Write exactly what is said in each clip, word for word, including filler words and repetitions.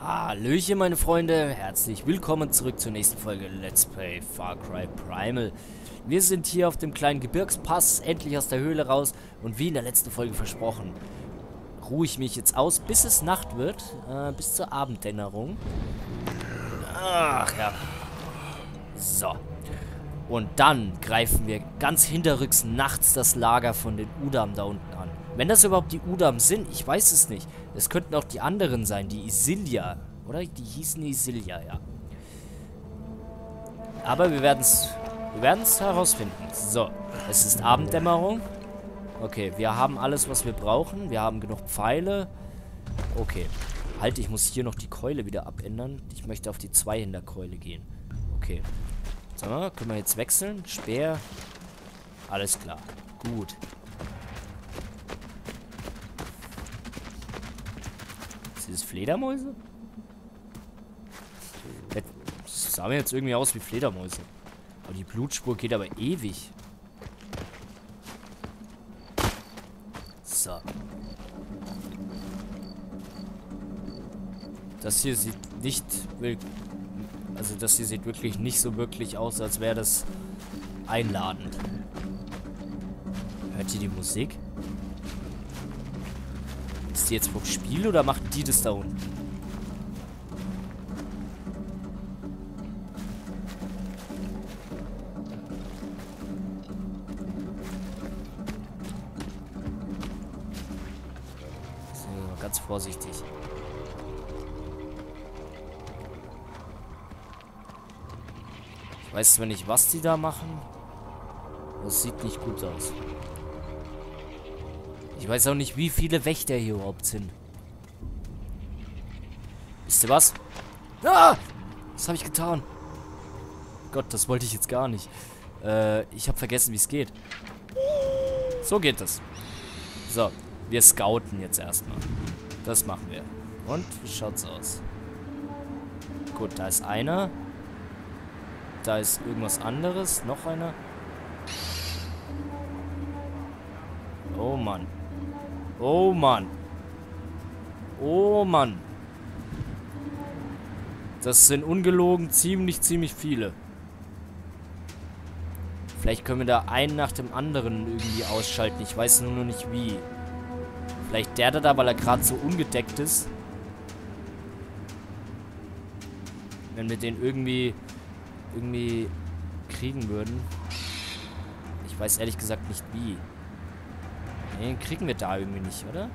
Hallöchen, meine Freunde, herzlich willkommen zurück zur nächsten Folge Let's Play Far Cry Primal. Wir sind hier auf dem kleinen Gebirgspass, endlich aus der Höhle raus und wie in der letzten Folge versprochen, ruhe ich mich jetzt aus, bis es Nacht wird, äh, bis zur Abenddämmerung. Ach ja. So. Und dann greifen wir ganz hinterrücks nachts das Lager von den Udam da unten an. Wenn das überhaupt die Udam sind, ich weiß es nicht. Es könnten auch die anderen sein, die Isilia. Oder? Die hießen Isilia, ja. Aber wir werden es wir werden es herausfinden. So, es ist Abenddämmerung. Okay, wir haben alles, was wir brauchen. Wir haben genug Pfeile. Okay. Halt, ich muss hier noch die Keule wieder abändern. Ich möchte auf die Zweihinterkeule gehen. Okay. So, können wir jetzt wechseln? Speer. Alles klar. Gut. Sind das Fledermäuse? Das sah mir jetzt irgendwie aus wie Fledermäuse. Aber die Blutspur geht aber ewig. So. Das hier sieht nicht... Also das hier sieht wirklich nicht so wirklich aus, als wäre das einladend. Hört ihr die Musik? Ist die jetzt vom Spiel oder macht die das da unten? So, ganz vorsichtig. Ich weiß zwar nicht, was die da machen. Das sieht nicht gut aus. Ich weiß auch nicht, wie viele Wächter hier überhaupt sind. Wisst ihr was? Ah! Was habe ich getan? Gott, das wollte ich jetzt gar nicht. Äh, ich habe vergessen, wie es geht. So geht es. So, wir scouten jetzt erstmal. Das machen wir. Und wie schaut's aus? Gut, da ist einer. Da ist irgendwas anderes. Noch einer. Oh Mann. Oh Mann. Oh Mann. Das sind ungelogen ziemlich, ziemlich viele. Vielleicht können wir da einen nach dem anderen irgendwie ausschalten. Ich weiß nur noch nicht wie. Vielleicht der da, weil er gerade so ungedeckt ist. Wenn wir den irgendwie... irgendwie kriegen würden. Ich weiß ehrlich gesagt nicht wie. Den kriegen wir da irgendwie nicht, oder?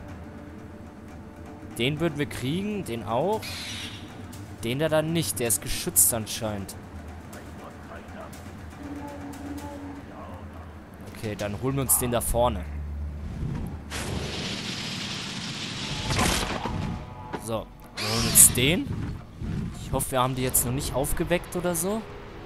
Den würden wir kriegen, den auch. Den da dann nicht, der ist geschützt anscheinend. Okay, dann holen wir uns den da vorne. So, wir holen uns den. Ich hoffe, wir haben die jetzt noch nicht aufgeweckt oder so.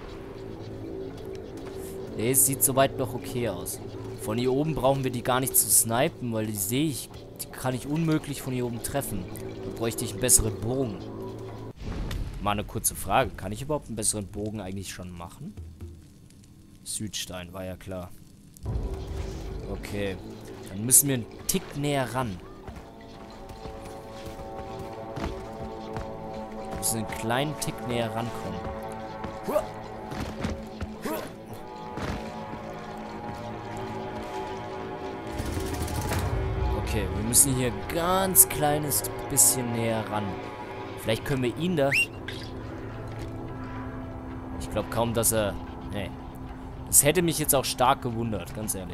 Nee, es sieht soweit noch okay aus. Von hier oben brauchen wir die gar nicht zu snipen, weil die sehe ich, die kann ich unmöglich von hier oben treffen. Da bräuchte ich einen besseren Bogen. Mal eine kurze Frage. Kann ich überhaupt einen besseren Bogen eigentlich schon machen? Südstein, war ja klar. Okay. Dann müssen wir einen Tick näher ran. Wir müssen einen kleinen Tick näher rankommen. Okay, wir müssen hier ein ganz kleines bisschen näher ran. Vielleicht können wir ihn da... Ich glaube kaum, dass er... Nee. Das hätte mich jetzt auch stark gewundert, ganz ehrlich.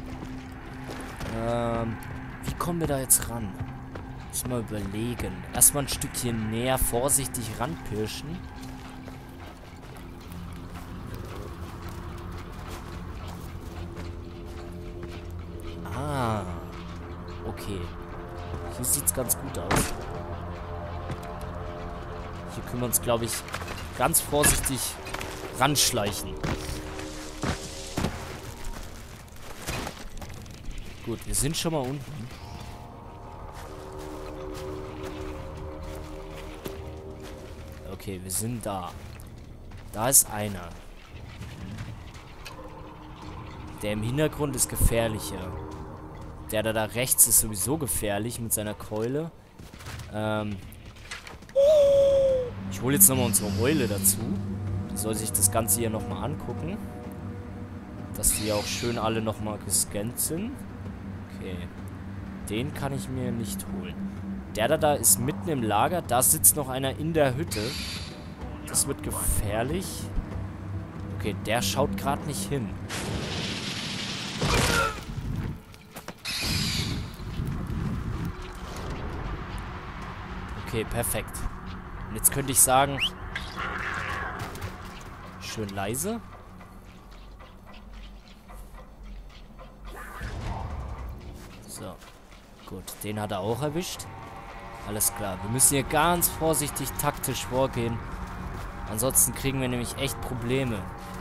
Ähm, wie kommen wir da jetzt ran? Muss mal überlegen. Erstmal ein Stückchen näher vorsichtig ranpirschen. Ah. Okay. Hier sieht es ganz gut aus. Hier können wir uns, glaube ich, ganz vorsichtig ranschleichen. Gut, wir sind schon mal unten. Okay, wir sind da. Da ist einer. Der im Hintergrund ist gefährlicher. Der da, da rechts ist sowieso gefährlich mit seiner Keule. Ähm. Ich hole jetzt nochmal unsere Eule dazu. Die soll sich das Ganze hier nochmal angucken. Dass die auch schön alle nochmal gescannt sind. Okay. Den kann ich mir nicht holen. Der da, da ist mitten im Lager. Da sitzt noch einer in der Hütte. Das wird gefährlich. Okay, der schaut gerade nicht hin. Okay, perfekt. Und jetzt könnte ich sagen... Schön leise. So. Gut, den hat er auch erwischt. Alles klar. Wir müssen hier ganz vorsichtig taktisch vorgehen. Ansonsten kriegen wir nämlich echt Probleme.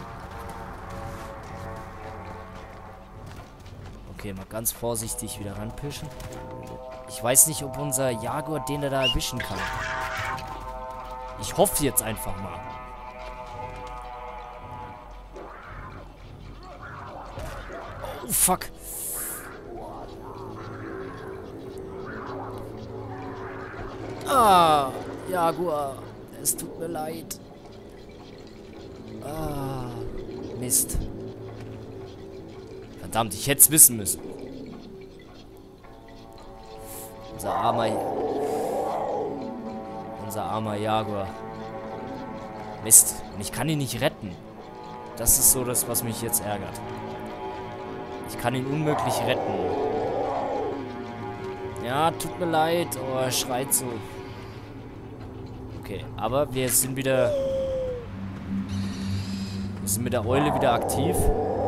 Okay, mal ganz vorsichtig wieder ranpischen. Ich weiß nicht, ob unser Jaguar den da erwischen kann. Ich hoffe jetzt einfach mal. Oh, fuck. Ah, Jaguar. Es tut mir leid. Ah, Mist. Verdammt, ich hätte es wissen müssen. Unser armer... Unser armer Jaguar. Mist. Und ich kann ihn nicht retten. Das ist so das, was mich jetzt ärgert. Ich kann ihn unmöglich retten. Ja, tut mir leid. Oh, er schreit so. Okay, aber wir sind wieder... Wir sind mit der Eule wieder aktiv.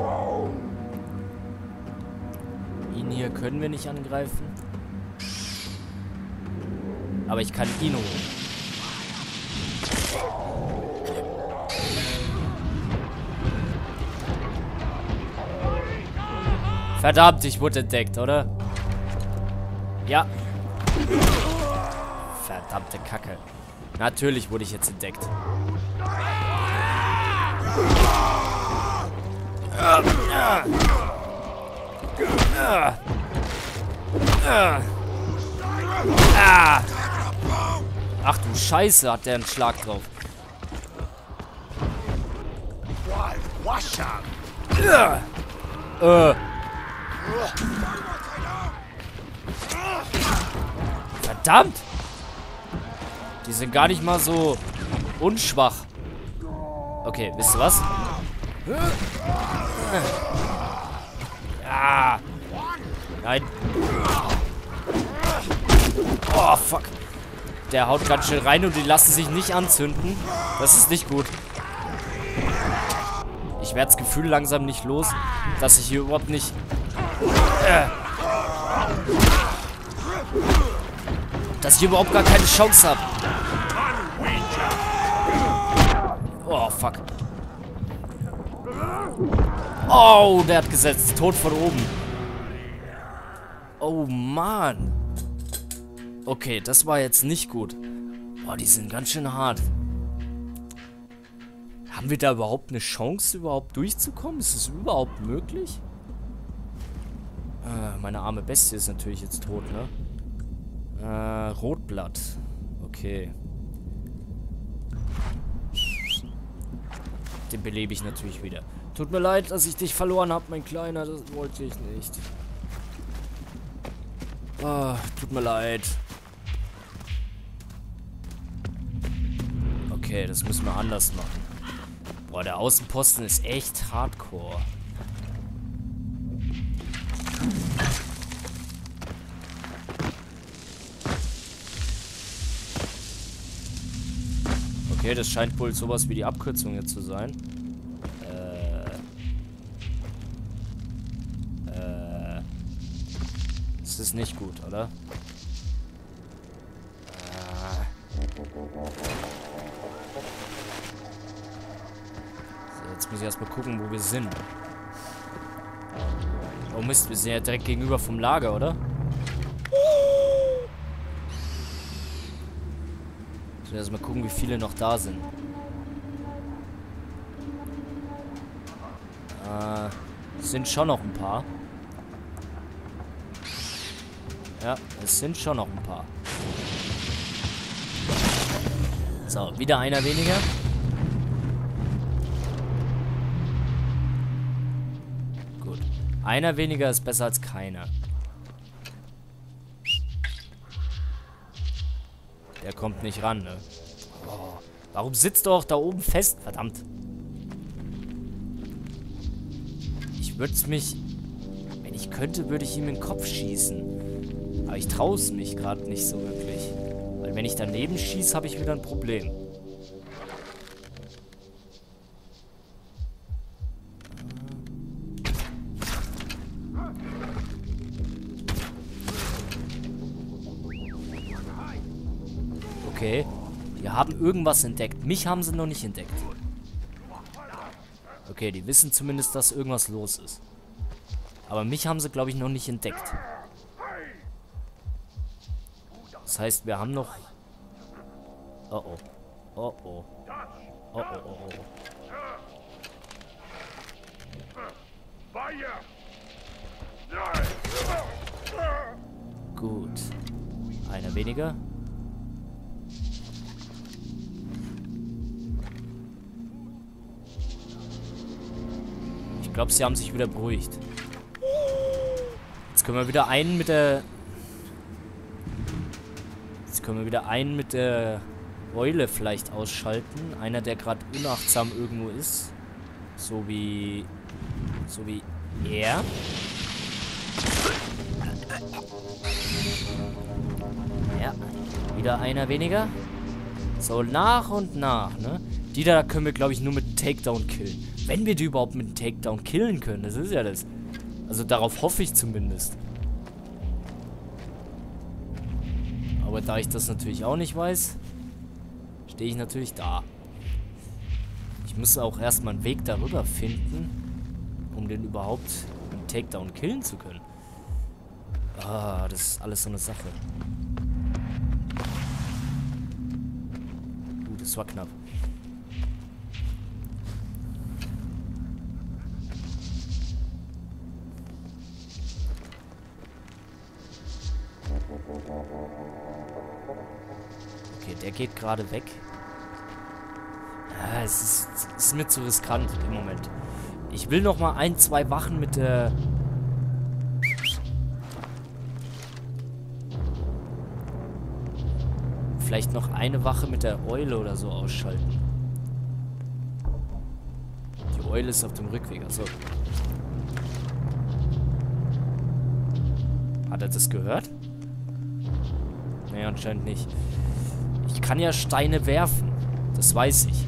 Ihn hier können wir nicht angreifen. Aber ich kann ihn holen. Verdammt, ich wurde entdeckt, oder? Ja. Verdammte Kacke. Natürlich wurde ich jetzt entdeckt. Ach du Scheiße, hat der einen Schlag drauf. Äh. Verdammt! Die sind gar nicht mal so unschwach. Okay, wisst ihr was? Ja. Nein. Oh, fuck. Der haut ganz schön rein und die lassen sich nicht anzünden. Das ist nicht gut. Ich werde das Gefühl langsam nicht los, dass ich hier überhaupt nicht... Äh, dass ich hier überhaupt gar keine Chance habe. Oh, fuck. Oh, der hat gesetzt. Tod von oben. Oh, Mann. Okay, das war jetzt nicht gut. Boah, die sind ganz schön hart. Haben wir da überhaupt eine Chance, überhaupt durchzukommen? Ist es überhaupt möglich? Äh, meine arme Bestie ist natürlich jetzt tot, ne? Äh, Rotblatt. Okay. Den belebe ich natürlich wieder. Tut mir leid, dass ich dich verloren habe, mein Kleiner. Das wollte ich nicht. Ah, tut mir leid. Okay, das müssen wir anders machen. Boah, der Außenposten ist echt hardcore. Okay, das scheint wohl sowas wie die Abkürzung jetzt zu sein. Äh. Äh. Das ist nicht gut, oder? Äh. So, jetzt muss ich erstmal gucken, wo wir sind. Oh Mist, wir sind ja direkt gegenüber vom Lager, oder? Ich will erstmal gucken, wie viele noch da sind. Äh, es sind schon noch ein paar. Ja, es sind schon noch ein paar. So, wieder einer weniger. Gut. Einer weniger ist besser als keiner. Der kommt nicht ran, ne? Oh, warum sitzt du auch da oben fest? Verdammt. Ich würde es mich... Wenn ich könnte, würde ich ihm in den Kopf schießen. Aber ich traue es mich gerade nicht so wirklich. Weil wenn ich daneben schieße, habe ich wieder ein Problem. Okay. Die haben irgendwas entdeckt. Mich haben sie noch nicht entdeckt. Okay, die wissen zumindest, dass irgendwas los ist. Aber mich haben sie, glaube ich, noch nicht entdeckt. Das heißt, wir haben noch... Oh oh. Oh oh. Oh oh oh oh. Gut. Einer weniger. Ich glaube, sie haben sich wieder beruhigt. Jetzt können wir wieder einen mit der... Jetzt können wir wieder einen mit der Eule vielleicht ausschalten. Einer, der gerade unachtsam irgendwo ist. So wie... So wie er. Ja. Wieder einer weniger. So, nach und nach, ne? Die da können wir, glaube ich, nur mit einem Takedown killen. Wenn wir die überhaupt mit einem Takedown killen können. Das ist ja das. Also darauf hoffe ich zumindest. Aber da ich das natürlich auch nicht weiß, stehe ich natürlich da. Ich muss auch erstmal einen Weg darüber finden, um den überhaupt mit einem Takedown killen zu können. Ah, das ist alles so eine Sache. Uh, das war knapp. Okay, der geht gerade weg. Ja, es ist, es ist mir zu riskant im Moment. Ich will noch mal ein, zwei Wachen mit der... Vielleicht noch eine Wache mit der Eule oder so ausschalten. Die Eule ist auf dem Rückweg, also... Hat er das gehört? Nee, anscheinend nicht. Ich kann ja Steine werfen. Das weiß ich.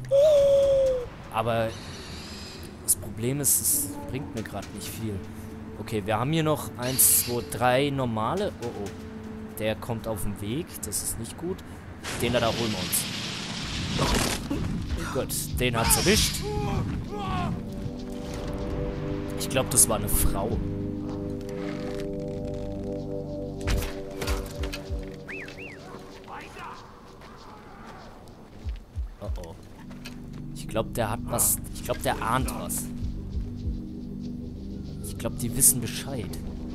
Aber das Problem ist, es bringt mir gerade nicht viel. Okay, wir haben hier noch eins, zwei, drei normale. Oh, oh. Der kommt auf den Weg. Das ist nicht gut. Den da, da holen wir uns. Gut, den hat's erwischt. Ich glaube, das war eine Frau. Ich glaube, der hat was... Ich glaube, der ahnt was. Ich glaube, die wissen Bescheid.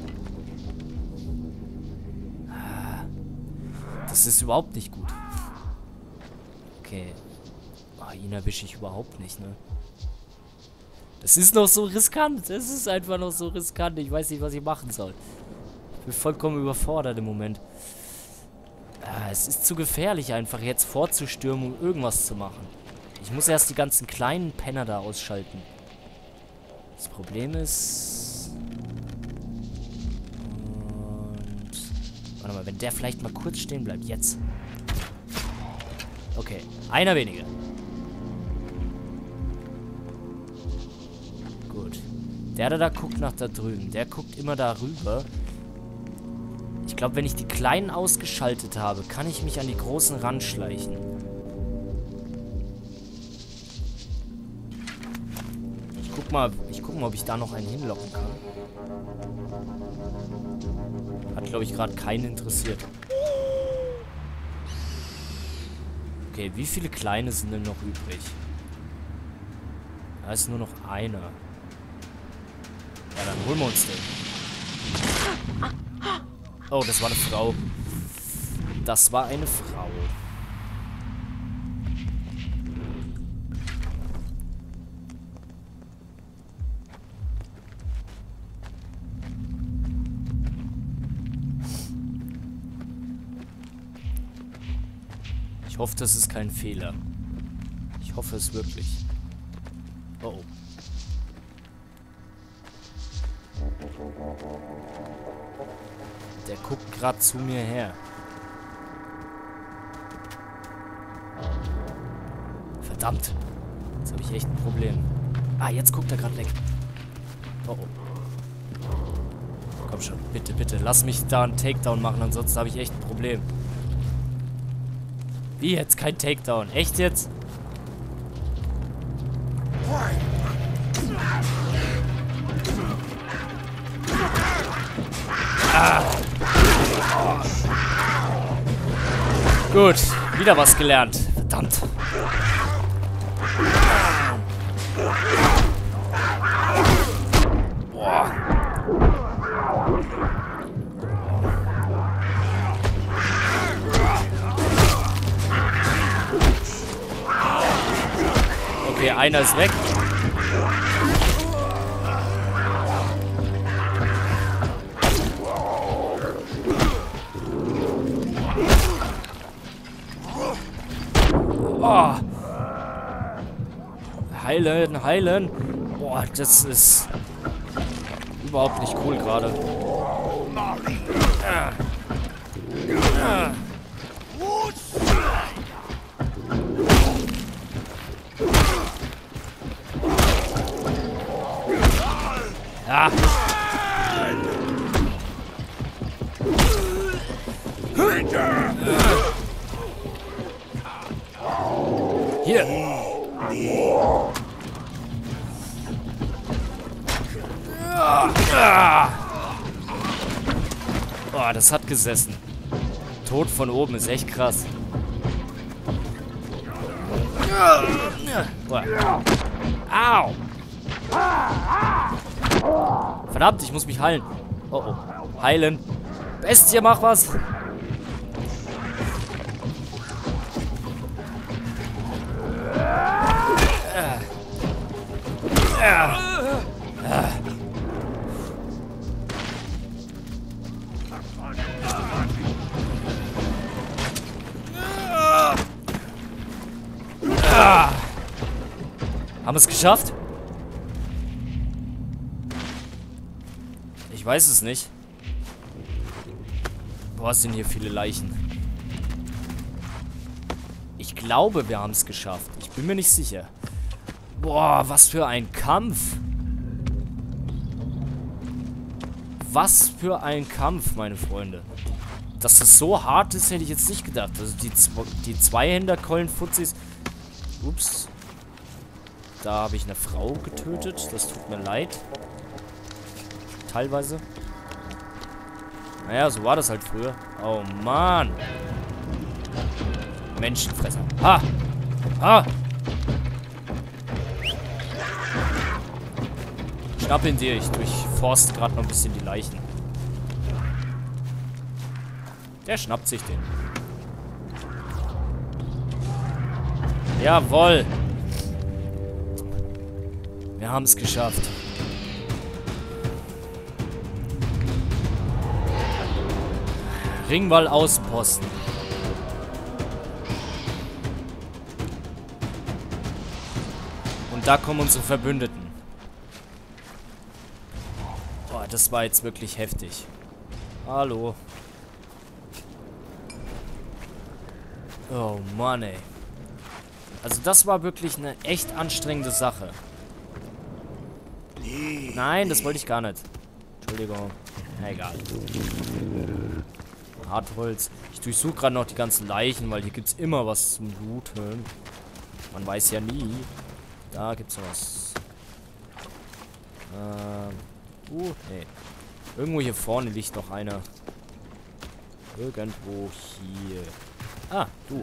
Das ist überhaupt nicht gut. Okay. Oh, ihn erwische ich überhaupt nicht, ne? Das ist noch so riskant. Das ist einfach noch so riskant. Ich weiß nicht, was ich machen soll. Ich bin vollkommen überfordert im Moment. Ah, es ist zu gefährlich, einfach jetzt vorzustürmen, um irgendwas zu machen. Ich muss erst die ganzen kleinen Penner da ausschalten. Das Problem ist... Und... Warte mal, wenn der vielleicht mal kurz stehen bleibt. Jetzt. Okay, einer weniger. Gut. Der, der da guckt nach da drüben. Der guckt immer da rüber. Ich glaube, wenn ich die Kleinen ausgeschaltet habe, kann ich mich an die Großen ranschleichen. Guck mal, ich guck mal, ob ich da noch einen hinlocken kann. Hat, glaube ich, gerade keinen interessiert. Okay, wie viele Kleine sind denn noch übrig? Da ist nur noch einer. Ja, dann holen wir uns den. Oh, das war eine Frau. Das war eine Frau. Ich hoffe, das ist kein Fehler. Ich hoffe es wirklich. Oh oh. Der guckt gerade zu mir her. Verdammt. Jetzt habe ich echt ein Problem. Ah, jetzt guckt er gerade weg. Oh oh. Komm schon, bitte, bitte. Lass mich da einen Takedown machen, ansonsten habe ich echt ein Problem. Wie jetzt? Kein Takedown. Echt jetzt? Ah. Gut, wieder was gelernt. Verdammt. Boah. Okay, einer ist weg. Oh. Heilen, heilen. Boah, das ist überhaupt nicht cool gerade. Ah. Ah. Ja. Hier. Boah, das hat gesessen. Tod von oben ist echt krass. Boah. Au. Verdammt, ich muss mich heilen. Oh oh. Heilen. Bestie, mach was. Haben wir es geschafft? Ich weiß es nicht. Boah, sind hier viele Leichen. Ich glaube, wir haben es geschafft. Ich bin mir nicht sicher. Boah, was für ein Kampf. Was für ein Kampf, meine Freunde. Dass das so hart ist, hätte ich jetzt nicht gedacht. Also die, die Zweihänder-Keulen-Fuzis. Ups. Da habe ich eine Frau getötet. Das tut mir leid. Teilweise. Naja, so war das halt früher. Oh, Mann. Menschenfresser. Ha! Ha! Schnapp ihn dir. Ich durchforst gerade noch ein bisschen die Leichen. Der schnappt sich den. Jawohl. Wir haben es geschafft. Ringwall Außenposten. Und da kommen unsere Verbündeten. Boah, das war jetzt wirklich heftig. Hallo. Oh Mann, ey. Also das war wirklich eine echt anstrengende Sache. Nein, das wollte ich gar nicht. Entschuldigung. Na, egal. Hartholz. Ich durchsuche gerade noch die ganzen Leichen, weil hier gibt es immer was zum Looten. Man weiß ja nie. Da gibt es was. Ähm. Uh, nee. Irgendwo hier vorne liegt noch einer. Irgendwo hier. Ah, du.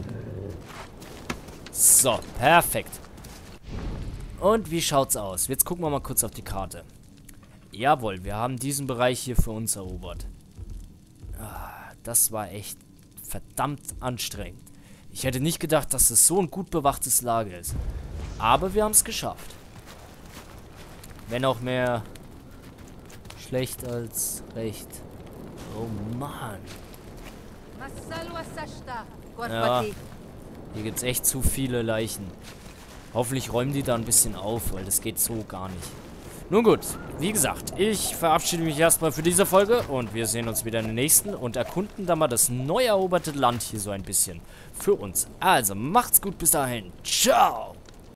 So, perfekt. Und wie schaut's aus? Jetzt gucken wir mal kurz auf die Karte. Jawohl, wir haben diesen Bereich hier für uns erobert. Ah, das war echt verdammt anstrengend. Ich hätte nicht gedacht, dass es so ein gut bewachtes Lager ist. Aber wir haben es geschafft. Wenn auch mehr schlecht als recht. Oh Mann. Ja. Hier gibt es echt zu viele Leichen. Hoffentlich räumen die da ein bisschen auf, weil das geht so gar nicht. Nun gut, wie gesagt, ich verabschiede mich erstmal für diese Folge und wir sehen uns wieder in der nächsten und erkunden dann mal das neu eroberte Land hier so ein bisschen für uns. Also, macht's gut bis dahin. Ciao!